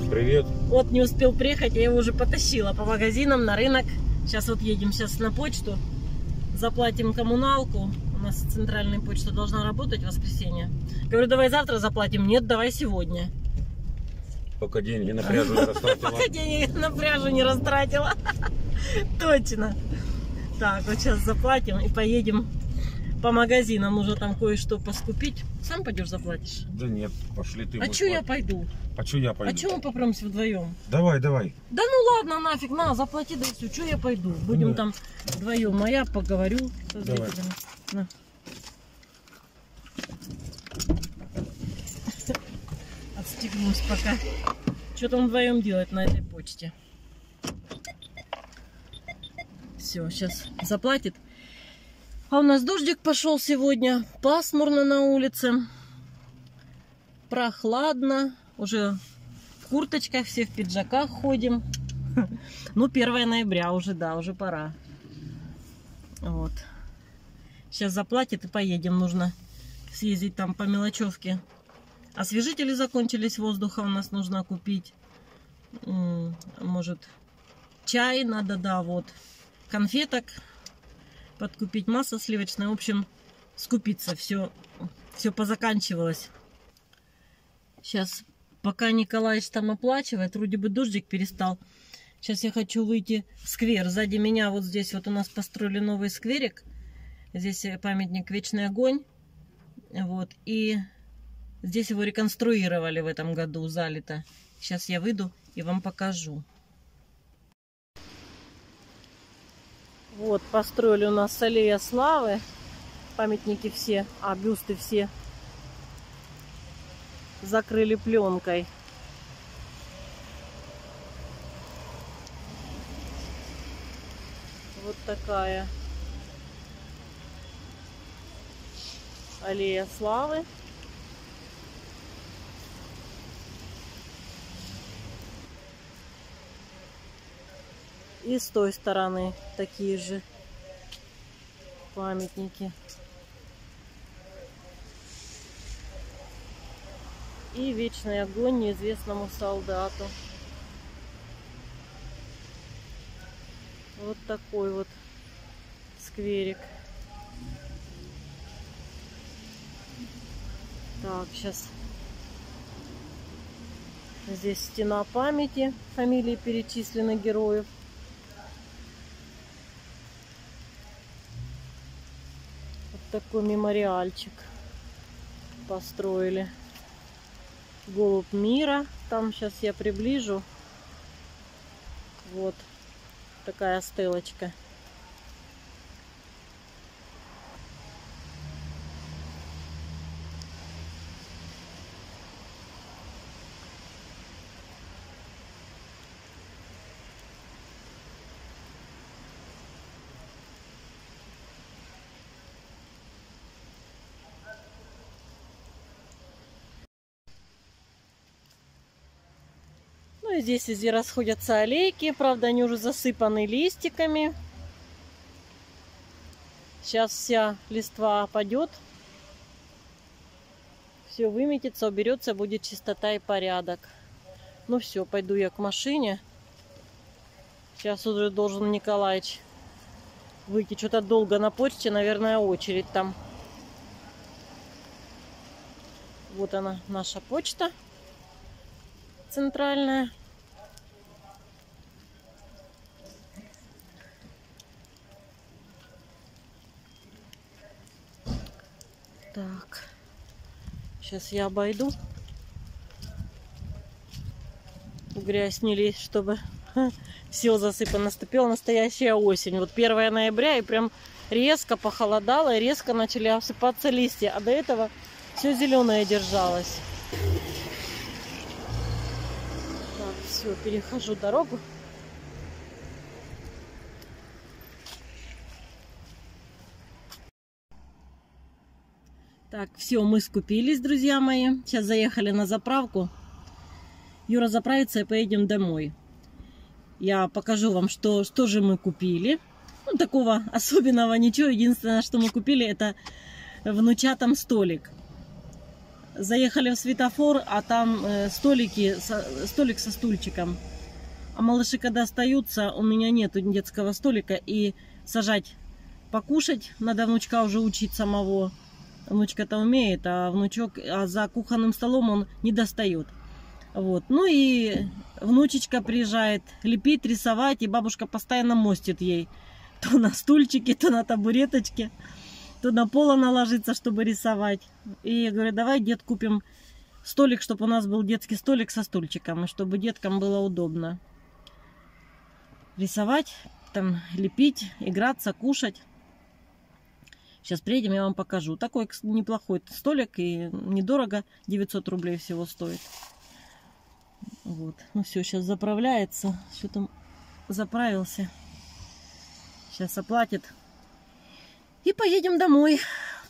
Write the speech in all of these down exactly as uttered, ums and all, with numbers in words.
Привет. Вот не успел приехать, я его уже потащила по магазинам, на рынок. Сейчас вот едем сейчас на почту, заплатим коммуналку. У нас центральная почта должна работать в воскресенье. Говорю, давай завтра заплатим. Нет, давай сегодня. Пока деньги на пряжу не растратила. Пока деньги на пряжу не растратила. Точно. Так, вот сейчас заплатим и поедем по магазинам. Нужно там кое-что поскупить. Сам пойдешь заплатишь? Да нет, пошли ты. А что я пойду? А что я пойду? А что мы попремся вдвоем? Давай, давай. Да ну ладно, нафиг, на, заплати, да все. Что я пойду? Будем да. там вдвоем. А я поговорю со зрителями. На. Отстегнусь пока. Что там вдвоем делать на этой почте? Все, сейчас заплатит. А у нас дождик пошел сегодня. Пасмурно на улице. Прохладно. Уже в курточках, все в пиджаках ходим. Ну, первое ноября уже, да, уже пора. Вот. Сейчас заплатит и поедем. Нужно съездить там по мелочевке. Освежители закончились, воздуха у нас нужно купить. Может, чай надо, да, вот. Конфеток подкупить, масло сливочное. В общем, скупиться. Все, все позаканчивалось. Сейчас, пока Николаевич там оплачивает, вроде бы дождик перестал. Сейчас я хочу выйти в сквер. Сзади меня вот здесь вот у нас построили новый скверик. Здесь памятник Вечный огонь. Вот. И здесь его реконструировали в этом году, залито. Сейчас я выйду и вам покажу. Вот, построили у нас аллея славы. Памятники все, а бюсты все закрыли пленкой. Вот такая аллея славы. И с той стороны такие же памятники. И вечный огонь неизвестному солдату. Вот такой вот скверик. Так, сейчас здесь стена памяти, фамилии перечислены героев. Вот такой мемориальчик построили. Голубь мира. Там сейчас я приближу. Вот такая стелочка. Ну и здесь везде расходятся аллейки. Правда, они уже засыпаны листиками. Сейчас вся листва опадет. Все выметится, уберется, будет чистота и порядок. Ну все, пойду я к машине. Сейчас уже должен Николаевич выйти. Что-то долго на почте, наверное, очередь там. Вот она, наша почта центральная. Так, сейчас я обойду. Грязь не лезть, чтобы все засыпано. Наступила настоящая осень. Вот первое ноября и прям резко похолодало, и резко начали осыпаться листья. А до этого все зеленое держалось. Так, все, перехожу дорогу. Так, все, мы скупились, друзья мои. Сейчас заехали на заправку. Юра заправится и поедем домой. Я покажу вам, что, что же мы купили. Ну, такого особенного ничего. Единственное, что мы купили, это внучатам столик. Заехали в светофор, а там э, столики, со, столик со стульчиком. А малыши, когда остаются, у меня нету детского столика, и сажать покушать, надо внучка уже учить самого. Внучка-то умеет, а внучок а за кухонным столом он не достает. Вот. Ну и внучечка приезжает лепить, рисовать, и бабушка постоянно мостит ей. То на стульчике, то на табуреточке, то на пол она ложится, чтобы рисовать. И я говорю, давай, дед, купим столик, чтобы у нас был детский столик со стульчиком, и чтобы деткам было удобно рисовать, там лепить, играться, кушать. Сейчас приедем, я вам покажу. Такой неплохой столик и недорого, девятьсот рублей всего стоит. Вот. Ну все, сейчас заправляется. Что там заправился. Сейчас оплатит. И поедем домой.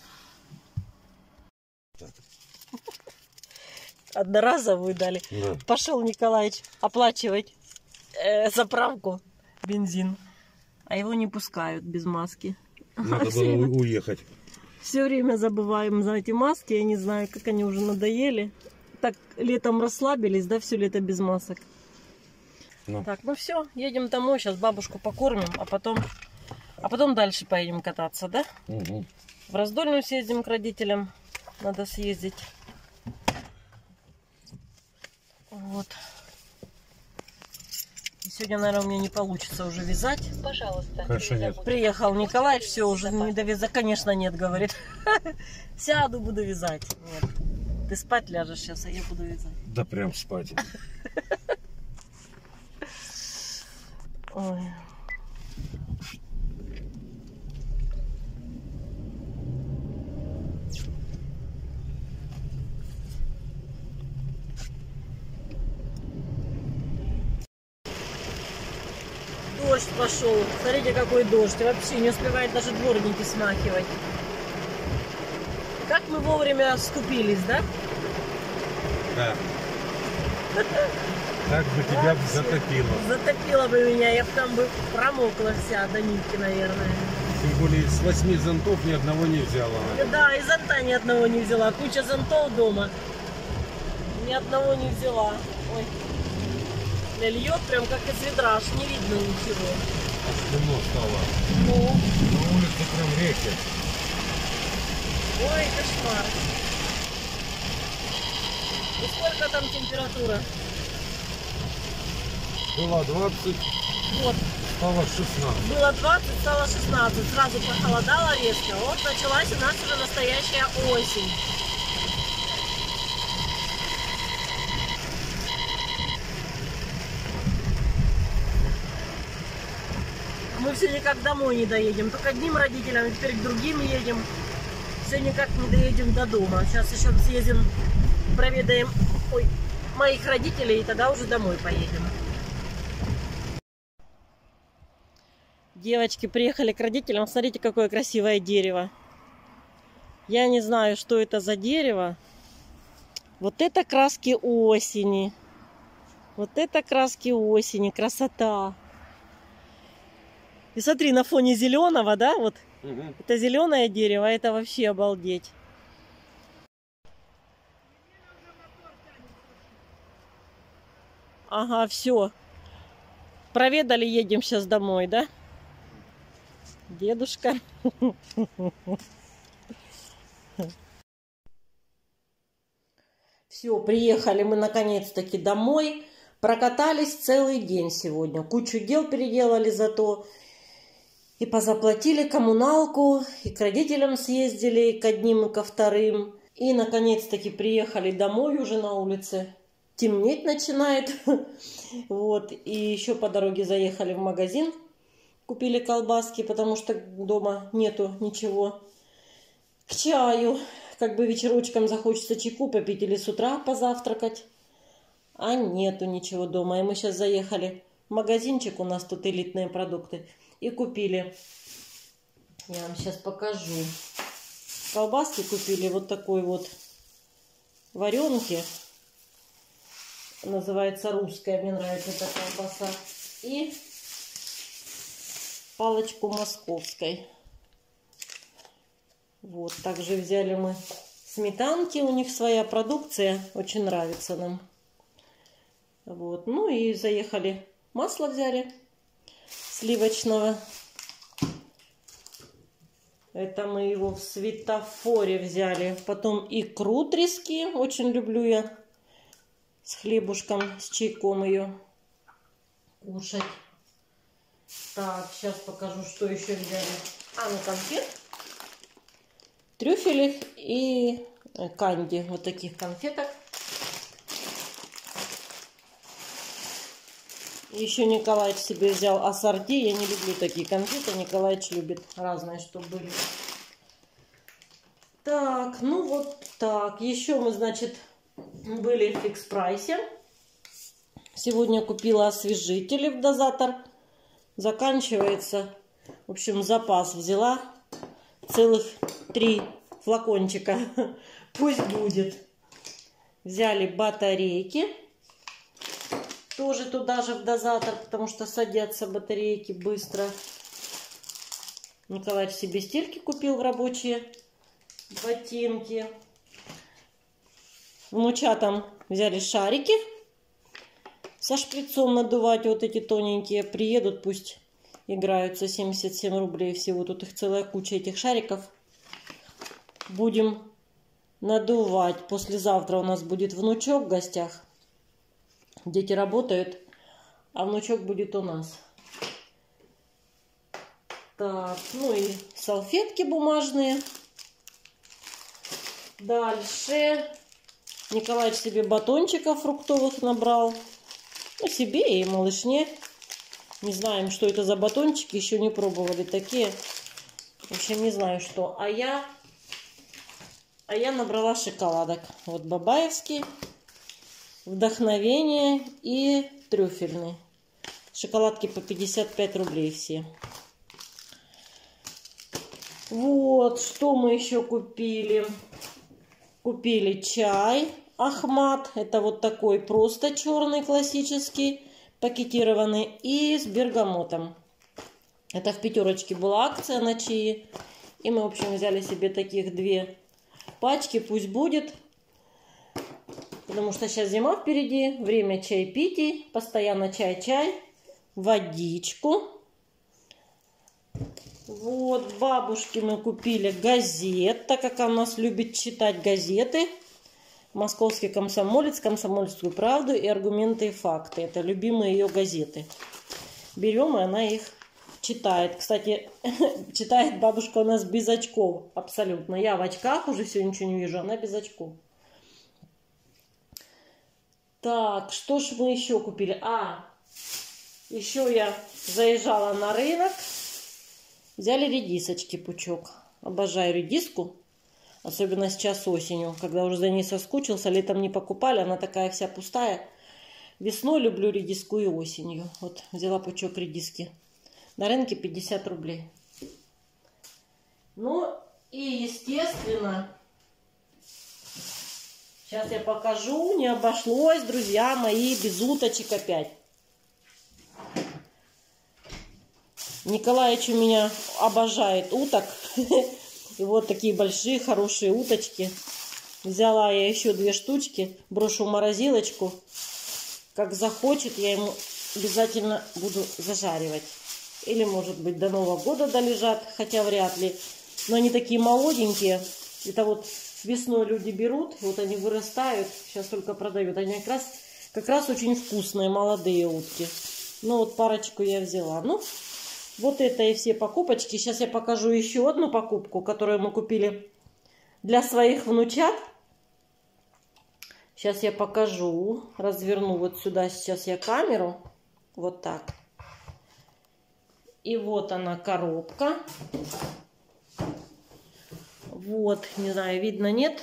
Одноразовую дали. Да. Пошел Николаевич оплачивать э, заправку, бензин. А его не пускают без маски. Надо было время, уехать. Все время забываем за эти маски. Я не знаю, как они уже надоели. Так летом расслабились, да, все лето без масок. Ну. Так, ну все, едем домой. Сейчас бабушку покормим, а потом, а потом дальше поедем кататься, да? Угу. В Раздольную съездим к родителям. Надо съездить. Вот. Сегодня, наверное, у меня не получится уже вязать. Пожалуйста. Конечно, нет. Приехал Николай, все, уже не довязать. Конечно, нет, говорит. Сяду, буду вязать. Нет. Ты спать ляжешь сейчас, а я буду вязать. Да прям спать. Ой. Дождь пошел. Смотрите, какой дождь. Вообще не успевает даже дворники смахивать. Как мы вовремя скупились, да? Да. Так бы тебя затопило. Затопило бы меня. Я бы там бы промокла вся до нитки, наверное. Тем более с восьми зонтов ни одного не взяла. Да, и зонта ни одного не взяла. Куча зонтов дома. Ни одного не взяла. Ой. Льет прям как из ведра, аж не видно ничего. Аж темно стало. Ну. На улице прям реки. Ой, кошмар. И сколько там температура? Было двадцать, Вот. стало шестнадцать. Было двадцать, стало шестнадцать. Сразу похолодало резко. Вот началась у нас уже настоящая осень. Мы все никак домой не доедем. Только к одним родителям, и теперь к другим едем. Все никак не доедем до дома. Сейчас еще съездим, проведаем ой, моих родителей, и тогда уже домой поедем. Девочки приехали к родителям. Смотрите, какое красивое дерево. Я не знаю, что это за дерево. Вот это краски осени. Вот это краски осени. Красота. И смотри, на фоне зеленого, да, вот угу. Это зеленое дерево, это вообще обалдеть. Ага, все. Проведали, едем сейчас домой, да? Дедушка. Все, приехали мы наконец-таки домой. Прокатались целый день сегодня. Кучу дел переделали зато. И позаплатили коммуналку, и к родителям съездили, и к одним, и ко вторым. И, наконец-таки, приехали домой уже на улице. Темнеть начинает. Вот. И еще по дороге заехали в магазин. Купили колбаски, потому что дома нету ничего. К чаю. Как бы вечерочком захочется чайку попить или с утра позавтракать. А нету ничего дома. И мы сейчас заехали в магазинчик. У нас тут элитные продукты. И купили, я вам сейчас покажу, колбаски купили вот такой вот варенки, называется русская, мне нравится эта колбаса, и палочку московской. Вот, также взяли мы с сметанки, у них своя продукция, очень нравится нам. Вот, ну и заехали, масло взяли сливочного. Это мы его в Светофоре взяли. Потом икру трески, очень люблю я с хлебушком, с чайком ее кушать. Так, сейчас покажу, что еще взяли. А, ну конфет, трюфели и канди. Вот таких конфеток. Еще Николаич себе взял ассорти. Я не люблю такие конфеты. Николаич любит разные, чтобы были. Так, ну вот так. Еще мы, значит, были в фикс прайсе. Сегодня купила освежители в дозатор. Заканчивается. В общем, запас взяла. Целых три флакончика. Пусть будет. Взяли батарейки. Тоже туда же в дозатор, потому что садятся батарейки быстро. Николай себе стельки купил в рабочие ботинки. Внучатам взяли шарики со шприцом надувать, вот эти тоненькие. Приедут, пусть играются. Семьдесят семь рублей всего. Тут их целая куча, этих шариков. Будем надувать. Послезавтра у нас будет внучок в гостях. Дети работают, а внучок будет у нас. Так, ну и салфетки бумажные. Дальше Николай себе батончиков фруктовых набрал. Ну, себе и малышне. Не знаем, что это за батончики, еще не пробовали такие. В общем, не знаю, что. А я, а я набрала шоколадок. Вот бабаевский. Вдохновение и трюфельный. Шоколадки по пятьдесят пять рублей все. Вот, что мы еще купили. Купили чай Ахмат. Это вот такой просто черный, классический, пакетированный. И с бергамотом. Это в пятерочке была акция на чаи. И мы, в общем, взяли себе таких две пачки. Пусть будет. Потому что сейчас зима впереди, время чаепитий, постоянно чай-чай, водичку. Вот, бабушке мы купили газет, так как она у нас любит читать газеты. Московский комсомолец, Комсомольскую правду и Аргументы и факты. Это любимые ее газеты. Берем, и она их читает. Кстати, читает бабушка у нас без очков, абсолютно. Я в очках уже все ничего не вижу, она без очков. Так, что ж мы еще купили? А, еще я заезжала на рынок. Взяли редисочки пучок. Обожаю редиску. Особенно сейчас осенью, когда уже за ней соскучился. Летом не покупали, она такая вся пустая. Весной люблю редиску и осенью. Вот, взяла пучок редиски. На рынке пятьдесят рублей. Ну, и естественно... Сейчас я покажу, не обошлось, друзья мои, без уточек опять. Николаич у меня обожает уток. И вот такие большие, хорошие уточки. Взяла я еще две штучки, брошу в морозилочку. Как захочет, я ему обязательно буду зажаривать. Или, может быть, до Нового года долежат, хотя вряд ли. Но они такие молоденькие. Это вот... Весной люди берут, вот они вырастают, сейчас только продают. Они как раз, как раз очень вкусные, молодые утки. Ну вот парочку я взяла. Ну, вот это и все покупочки. Сейчас я покажу еще одну покупку, которую мы купили для своих внучат. Сейчас я покажу, разверну вот сюда сейчас я камеру. Вот так. И вот она коробка. Вот, не знаю, видно, нет.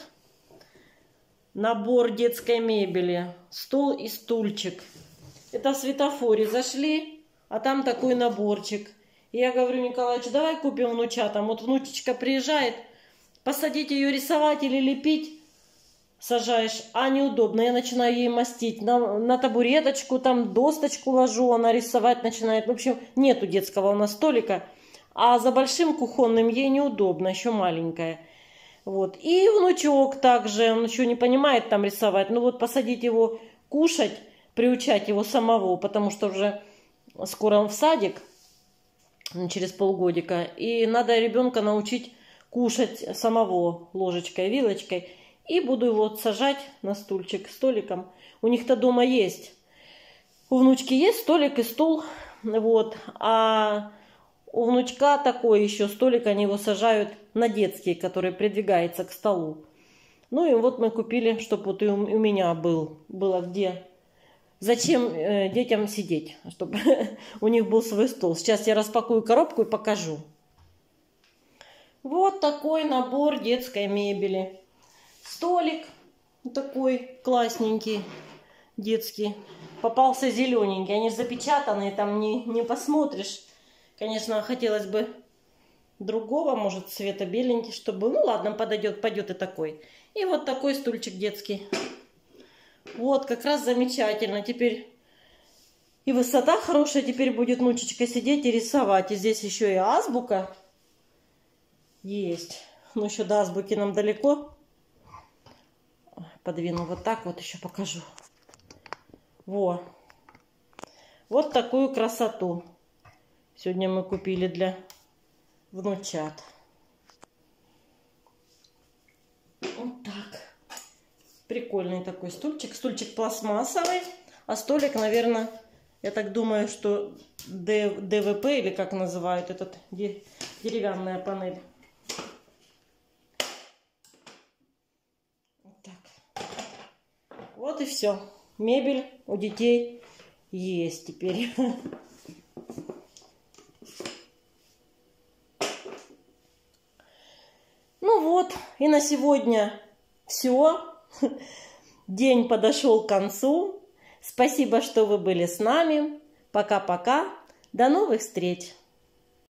Набор детской мебели. Стол и стульчик. Это в Светофоре зашли, а там такой наборчик. И я говорю, Николаевич, давай купим внучатам. Вот внучечка приезжает, посадить ее рисовать или лепить. Сажаешь, а неудобно. Я начинаю ей мастить. На, на табуреточку, там досточку ложу, она рисовать начинает. В общем, нету детского у нас столика. А за большим кухонным ей неудобно, еще маленькая. Вот. И внучок также, он еще не понимает там рисовать. Ну вот посадить его кушать, приучать его самого, потому что уже скоро он в садик, через полгодика. И надо ребенка научить кушать самого ложечкой, вилочкой. И буду его вот сажать на стульчик, столиком. У них-то дома есть. У внучки есть столик и стул. Вот. А у внучка такой еще столик, они его сажают на детский, который придвигается к столу. Ну и вот мы купили, чтобы вот и у меня был, было где. Зачем э, детям сидеть, чтобы у них был свой стол. Сейчас я распакую коробку и покажу. Вот такой набор детской мебели. Столик такой классненький, детский. Попался зелененький. Они же запечатанные, там не, не посмотришь. Конечно, хотелось бы другого, может, цвета беленький, чтобы... Ну ладно, подойдет, пойдет и такой. И вот такой стульчик детский. Вот, как раз замечательно. Теперь и высота хорошая. Теперь будет внучечка сидеть и рисовать. И здесь еще и азбука есть. Ну, еще до азбуки нам далеко. Подвину вот так вот, еще покажу. Во. Вот такую красоту сегодня мы купили для внучат. Вот так. Прикольный такой стульчик. Стульчик пластмассовый, а столик, наверное, я так думаю, что ДВП, или как называют этот, деревянная панель. Вот так. Вот и все. Мебель у детей есть теперь. Ну вот, и на сегодня все. День подошел к концу. Спасибо, что вы были с нами. Пока-пока. До новых встреч.